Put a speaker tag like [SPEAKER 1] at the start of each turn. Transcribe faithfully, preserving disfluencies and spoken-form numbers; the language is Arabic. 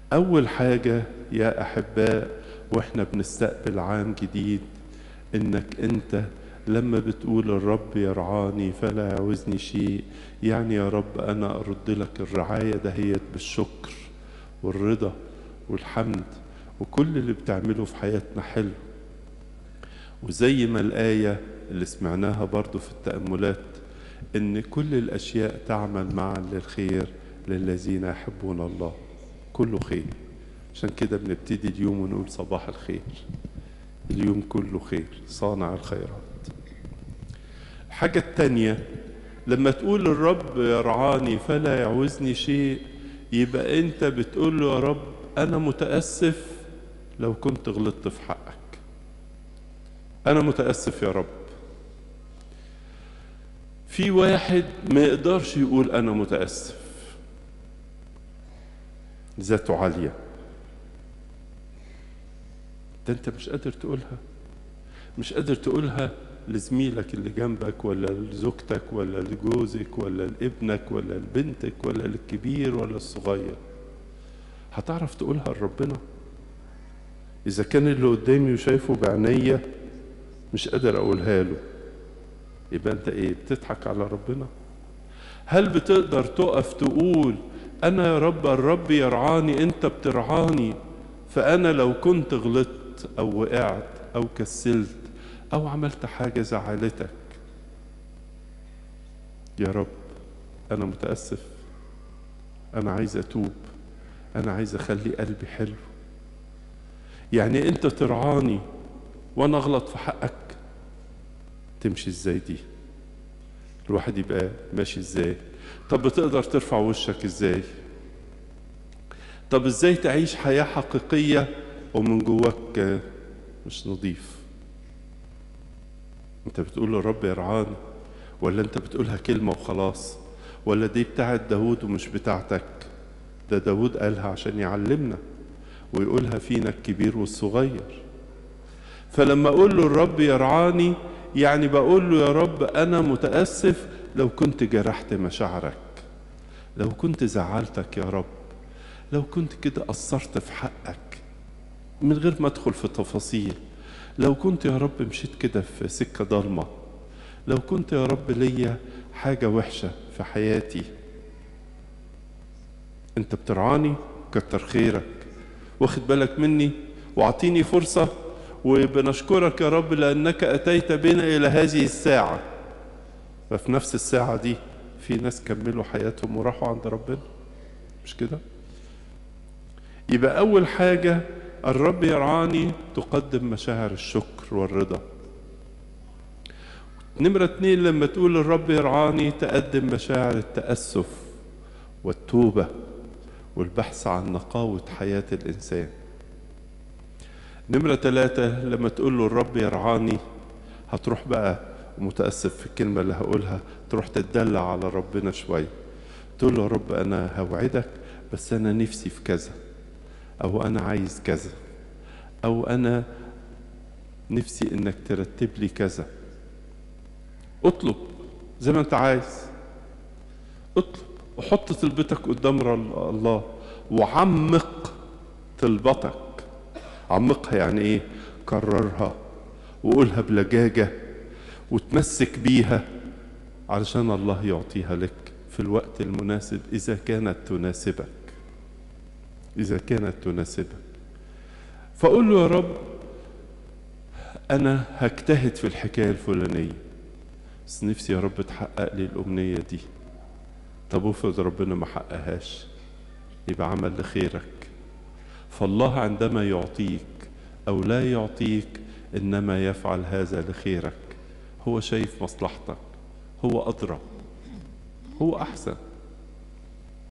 [SPEAKER 1] أول حاجة يا أحباء وإحنا بنستقبل عام جديد، إنك أنت لما بتقول الرب يرعاني فلا يعوزني شيء، يعني يا رب أنا أرد لك الرعاية دهيت بالشكر والرضا والحمد، وكل اللي بتعمله في حياتنا حلو. وزي ما الآية اللي سمعناها برضو في التأملات، إن كل الأشياء تعمل معا للخير للذين يحبون الله، كله خير. عشان كده بنبتدي اليوم ونقول صباح الخير، اليوم كله خير، صانع الخيرات. الحاجة التانية لما تقول الرب يرعاني فلا يعوزني شيء، يبقى انت بتقول له يا رب انا متأسف لو كنت غلطت في حقك، انا متأسف يا رب. في واحد ما يقدرش يقول انا متأسف، ذاته عالية، ده انت مش قادر تقولها، مش قادر تقولها لزميلك اللي جنبك ولا لزوجتك ولا لجوزك ولا لابنك ولا لبنتك ولا للكبير ولا الصغير، هتعرف تقولها لربنا؟ إذا كان اللي قدامي وشايفه بعينيا مش قادر أقولها له، يبقى أنت إيه، بتضحك على ربنا؟ هل بتقدر تقف تقول أنا يا رب الرب يرعاني، أنت بترعاني، فأنا لو كنت غلطت أو وقعت أو كسلت أو عملت حاجة زعلتك، يا رب أنا متأسف، أنا عايز أتوب، أنا عايز أخلي قلبي حلو. يعني أنت ترعاني وأنا أغلط في حقك، تمشي إزاي دي؟ الواحد يبقى ماشي إزاي؟ طب بتقدر ترفع وشك إزاي؟ طب إزاي تعيش حياة حقيقية ومن جواك مش نظيف؟ أنت بتقول الرب يرعاني، ولا أنت بتقولها كلمة وخلاص؟ ولا دي بتاعت داود ومش بتاعتك؟ ده داود قالها عشان يعلمنا ويقولها فينا الكبير والصغير. فلما أقول له الرب يرعاني، يعني بقول له يا رب أنا متأسف لو كنت جرحت مشاعرك، لو كنت زعلتك يا رب، لو كنت كده قصرت في حقك من غير ما أدخل في تفاصيل، لو كنت يا رب مشيت كده في سكة ضلمة، لو كنت يا رب ليا حاجة وحشة في حياتي، أنت بترعاني، كتر خيرك، واخد بالك مني واعطيني فرصة، وبنشكرك يا رب لأنك أتيت بنا إلى هذه الساعة. ففي نفس الساعة دي في ناس كملوا حياتهم وراحوا عند ربنا، مش كده؟ يبقى أول حاجة الرب يرعاني تقدم مشاعر الشكر والرضا. نمرة اتنين لما تقول الرب يرعاني تقدم مشاعر التأسف والتوبة والبحث عن نقاوة حياة الإنسان. نمرة ثلاثة لما تقول له الرب يرعاني هتروح بقى ومتأسف في الكلمة اللي هقولها، تروح تتدلع على ربنا شوية، تقول له يا رب أنا هوعدك بس أنا نفسي في كذا، أو أنا عايز كذا، أو أنا نفسي إنك ترتب لي كذا. اطلب زي ما أنت عايز، اطلب وحط طلبتك قدام الله وعمق طلبتك. عمقها يعني ايه؟ كررها وقولها بلجاجة وتمسك بيها علشان الله يعطيها لك في الوقت المناسب، إذا كانت تناسبك، إذا كانت تناسبك. فقول له يا رب أنا هجتهد في الحكاية الفلانية، بس نفسي يا رب تحقق لي الأمنية دي. طب افرض ربنا ما حققهاش، يبقى عمل لخيرك. فالله عندما يعطيك أو لا يعطيك إنما يفعل هذا لخيرك، هو شايف مصلحتك، هو أدرى، هو أحسن.